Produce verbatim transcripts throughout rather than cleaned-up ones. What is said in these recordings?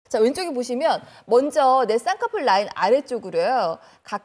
자, 왼쪽에 보시면 먼저 내 쌍꺼풀 라인 아래쪽으로요.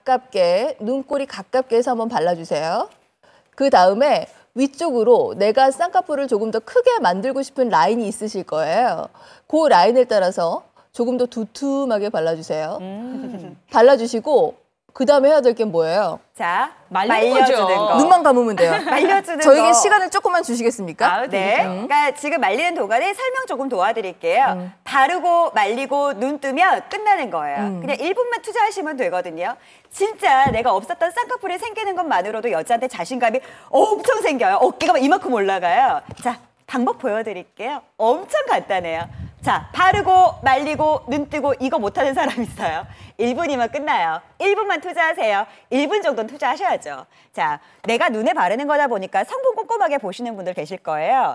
가깝게, 눈꼬리 가깝게 해서 한번 발라주세요. 그 다음에 위쪽으로 내가 쌍꺼풀을 조금 더 크게 만들고 싶은 라인이 있으실 거예요. 그 라인을 따라서 조금 더 두툼하게 발라주세요. 음. 발라주시고 그 다음에 해야 될 게 뭐예요? 자, 말려주는 거. 눈만 감으면 돼요. 말려주는 저에게 거. 시간을 조금만 주시겠습니까? 아, 네. 음. 그러니까 지금 말리는 동안에 설명 조금 도와드릴게요. 음. 바르고 말리고 눈 뜨면 끝나는 거예요. 음. 그냥 일 분만 투자하시면 되거든요. 진짜 내가 없었던 쌍꺼풀이 생기는 것만으로도 여자한테 자신감이 엄청 생겨요. 어깨가 막 이만큼 올라가요. 자, 방법 보여드릴게요. 엄청 간단해요. 자, 바르고 말리고 눈 뜨고 이거 못하는 사람 있어요. 일 분이면 끝나요. 일 분만 투자하세요. 일 분 정도는 투자하셔야죠. 자, 내가 눈에 바르는 거다 보니까 성분 꼼꼼하게 보시는 분들 계실 거예요.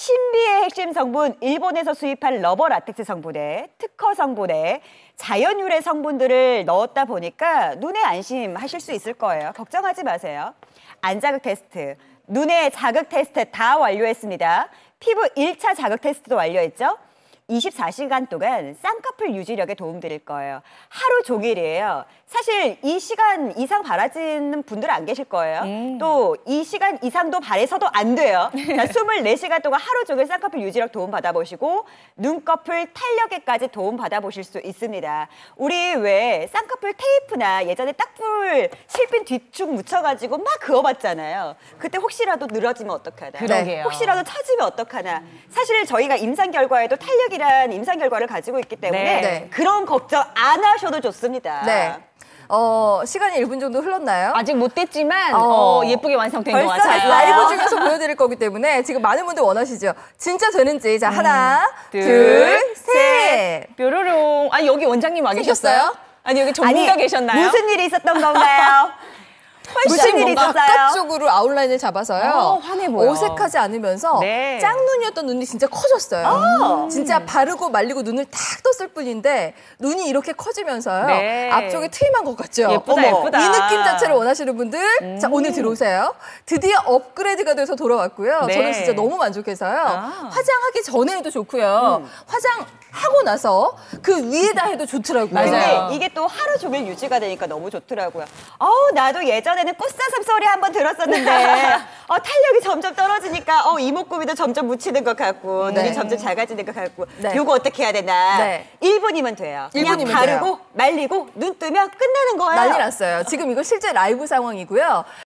신비의 핵심 성분, 일본에서 수입한 러버 라텍스 성분에 특허 성분에 자연 유래 성분들을 넣었다 보니까 눈에 안심하실 수 있을 거예요. 걱정하지 마세요. 안자극 테스트, 눈의 자극 테스트 다 완료했습니다. 피부 일 차 자극 테스트도 완료했죠. 이십사 시간 동안 쌍꺼풀 유지력에 도움드릴 거예요. 하루 종일이에요. 사실 이 시간 이상 바라지는 분들은 안 계실 거예요. 음. 또 이 시간 이상도 바래서도 안 돼요. 자, 이십사 시간 동안 하루 종일 쌍꺼풀 유지력 도움 받아보시고 눈꺼풀 탄력에까지 도움 받아보실 수 있습니다. 우리 왜 쌍꺼풀 테이프나 예전에 딱풀 실핀 뒤축 묻혀가지고 막 그어봤잖아요. 그때 혹시라도 늘어지면 어떡하나. 그러게요. 혹시라도 처지면 어떡하나. 사실 저희가 임상 결과에도 탄력이란 임상 결과를 가지고 있기 때문에 네. 네. 그런 걱정 안 하셔도 좋습니다. 네. 어, 시간이 일 분 정도 흘렀나요? 아직 못 됐지만 어. 어, 예쁘게 완성된 것 벌써 같아요. 됐어요? 라이브 중에서 보여드릴 거기 때문에 지금 많은 분들 원하시죠? 진짜 되는지. 자, 하나, 둘, 둘, 셋. 뾰로롱. 아니, 여기 원장님 와 계셨어요? 생겼어요? 아니, 여기 전문가 아니, 계셨나요? 무슨 일이 있었던 건가요? 무슨 일이 뭔가 있었어요? 바깥쪽으로 아웃라인을 잡아서요. 어, 환해 보여. 어색하지 않으면서 네. 짝눈이었던 눈이 진짜 커졌어요. 어. 진짜 바르고 말리고 눈을 탁 떴을 뿐인데 눈이 이렇게 커지면서요. 네. 앞쪽에 트임한 것 같죠? 예쁘다, 어머, 예쁘다. 이 느낌 자체를 원하시는 분들 자 오늘 들어오세요. 드디어 업그레이드가 돼서 돌아왔고요. 네. 저는 진짜 너무 만족해서요. 아. 화장하기 전에 해도 좋고요. 음. 화장하고 나서 그 위에다 해도 좋더라고요. 맞아요. 근데 이게 또 하루 종일 유지가 되니까 너무 좋더라고요. 어우, 나도 예전에는 꽃사슴 소리 한번 들었었는데 어, 탄력이 점점 떨어지니까 어, 이목구비도 점점 묻히는 것 같고 네. 눈이 점점 작아지는 것 같고 네. 요거 어떻게 해야 되나. 네. 일 분이면 돼요. 일 그냥 분이면 바르고 돼요. 말리고 눈 뜨면 끝나는 거예요. 난리 났어요. 지금 이거 실제 라이브 상황이고요.